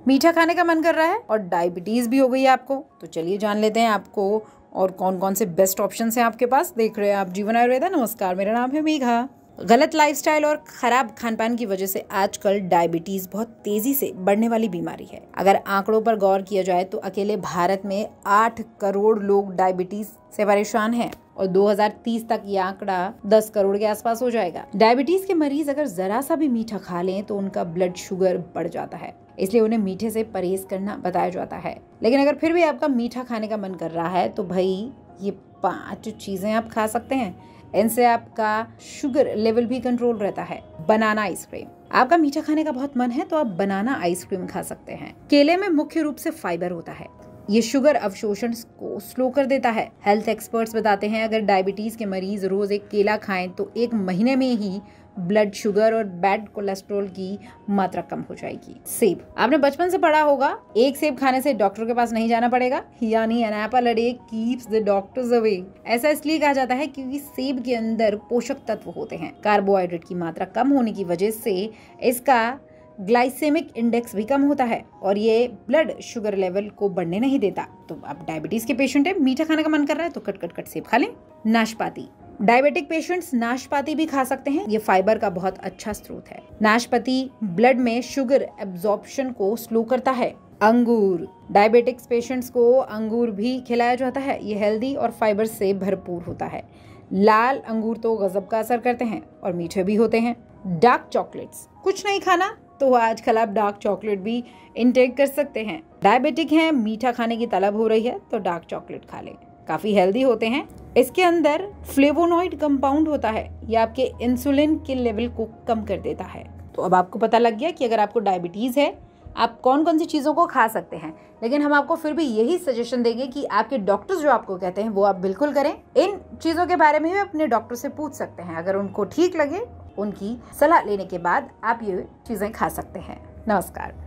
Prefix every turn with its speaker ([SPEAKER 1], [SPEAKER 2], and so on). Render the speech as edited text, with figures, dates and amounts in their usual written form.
[SPEAKER 1] मीठा खाने का मन कर रहा है और डायबिटीज भी हो गई है आपको, तो चलिए जान लेते हैं आपको और कौन कौन से बेस्ट ऑप्शन हैं आपके पास। देख रहे हैं आप जीवन आयुर्वेदा। नमस्कार, मेरा नाम है मेघा। गलत लाइफस्टाइल और खराब खानपान की वजह से आजकल डायबिटीज बहुत तेजी से बढ़ने वाली बीमारी है। अगर आंकड़ों पर गौर किया जाए तो अकेले भारत में 8 करोड़ लोग डायबिटीज से परेशान हैं और 2030 तक ये आंकड़ा 10 करोड़ के आसपास हो जाएगा। डायबिटीज के मरीज अगर जरा सा भी मीठा खा लें तो उनका ब्लड शुगर बढ़ जाता है, इसलिए उन्हें मीठे से परहेज करना बताया जाता है। लेकिन अगर फिर भी आपका मीठा खाने का मन कर रहा है तो भाई ये 5 चीजें आप खा सकते हैं। इनसे आपका शुगर लेवल भी कंट्रोल रहता है। बनाना आइसक्रीम, आपका मीठा खाने का बहुत मन है तो आप बनाना आइसक्रीम खा सकते हैं। केले में मुख्य रूप से फाइबर होता है, ये शुगर अवशोषण को स्लो कर देता है। हेल्थ एक्सपर्ट्स बताते हैं अगर डायबिटीज के मरीज रोज एक केला खाएं तो 1 महीने में ही ब्लड शुगर और बैड कोलेस्ट्रॉल की मात्रा कम हो जाएगी। सेब, आपने बचपन से पढ़ा होगा एक सेब खाने से डॉक्टर के पास नहीं जाना पड़ेगा, यानी an apple a day keeps the doctors away. ऐसा इसलिए कहा जाता है क्योंकि सेब के अंदर पोषक तत्व होते हैं। कार्बोहाइड्रेट की मात्रा कम होने की वजह से इसका ग्लाइसेमिक इंडेक्स भी कम होता है और ये ब्लड शुगर लेवल को बढ़ने नहीं देता। तो आप डायबिटीज के पेशेंट है, मीठा खाने का मन कर रहा है तो कट सेब खा लें। नाशपाती, डायबिटिक पेशेंट्स नाशपाती भी खा सकते हैं, ये फाइबर का बहुत अच्छा स्रोत है। नाशपाती ब्लड में शुगर एब्जॉर्प्शन को स्लो करता है। अंगूर, डायबिटिक्स पेशेंट्स को अंगूर भी खिलाया जाता है, ये हेल्दी और फाइबर से भरपूर होता है। लाल अंगूर तो गजब का असर करते हैं और मीठे भी होते हैं। डार्क चॉकलेट्स, कुछ नहीं खाना तो आजकल आप डार्क चॉकलेट भी इनटेक कर सकते हैं। डायबिटिक हैं, मीठा खाने की तलब हो रही है तो डार्क चॉकलेट खा लें, काफी हेल्दी होते हैं। इसके अंदर फ्लेवोनॉइड कंपाउंड होता है, ये आपके इंसुलिन के लेवल को कम कर देता है। तो अब आपको पता लग गया कि अगर आपको डायबिटीज है आप कौन कौन सी चीज़ों को खा सकते हैं। लेकिन हम आपको फिर भी यही सजेशन देंगे कि आपके डॉक्टर्स जो आपको कहते हैं वो आप बिल्कुल करें। इन चीज़ों के बारे में भी अपने डॉक्टर से पूछ सकते हैं, अगर उनको ठीक लगे उनकी सलाह लेने के बाद आप ये चीज़ें खा सकते हैं। नमस्कार।